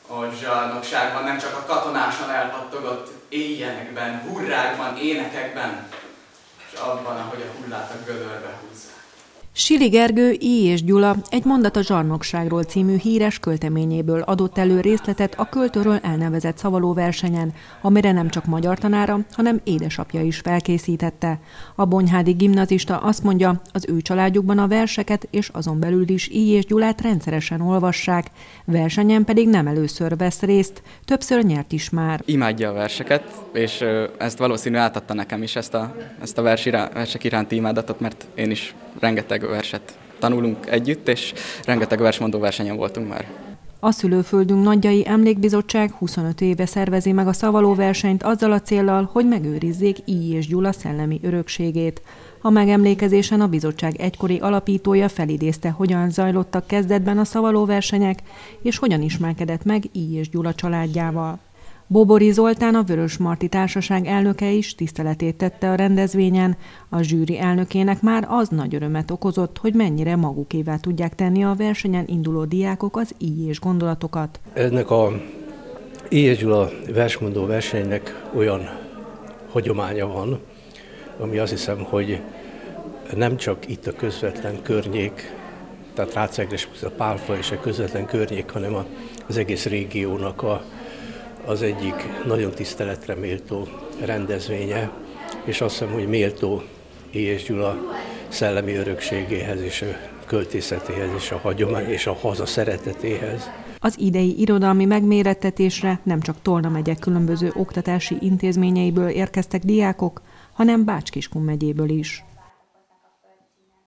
A zsarnokságban nem csak a katonásan elpattogott éjjenekben, hurrákban, énekekben, és abban, ahogy a hullát a gödörbe húzzák. Sili Gergő, I. és Gyula egy mondat a zsarnokságról című híres költeményéből adott elő részletet a költőről elnevezett szavalóversenyen, amire nem csak magyar tanára, hanem édesapja is felkészítette. A bonyhádi gimnazista azt mondja, az ő családjukban a verseket és azon belül is I. és Gyulát rendszeresen olvassák, versenyen pedig nem először vesz részt, többször nyert is már. Imádja a verseket, és ezt valószínűleg átadta nekem is, ezt a versek iránti imádatot, mert én is rengeteg verset tanulunk együtt, és rengeteg versmondó versenyen voltunk már. A Szülőföldünk Nagyjai Emlékbizottság 25 éve szervezi meg a szavalóversenyt azzal a céllal, hogy megőrizzék I. és Gyula szellemi örökségét. A megemlékezésen a bizottság egykori alapítója felidézte, hogyan zajlottak kezdetben a szavalóversenyek, és hogyan ismerkedett meg I. és Gyula családjával. Bóbori Zoltán, a Vörösmarty Társaság elnöke is tiszteletét tette a rendezvényen. A zsűri elnökének már az nagy örömet okozott, hogy mennyire magukévá tudják tenni a versenyen induló diákok az I. és gondolatokat. Ennek a I. és Gyula versmondó versenynek olyan hagyománya van, ami azt hiszem, hogy nem csak itt a közvetlen környék, tehát Rácegres, a Pálfa és a közvetlen környék, hanem az egész régiónak az egyik nagyon tiszteletre méltó rendezvénye, és azt hiszem, hogy méltó I. és Gyula szellemi örökségéhez, és a költészetéhez, és a hagyomány, és a haza szeretetéhez. Az idei irodalmi megmérettetésre nem csak Tolna megye különböző oktatási intézményeiből érkeztek diákok, hanem Bács-Kiskun megyéből is.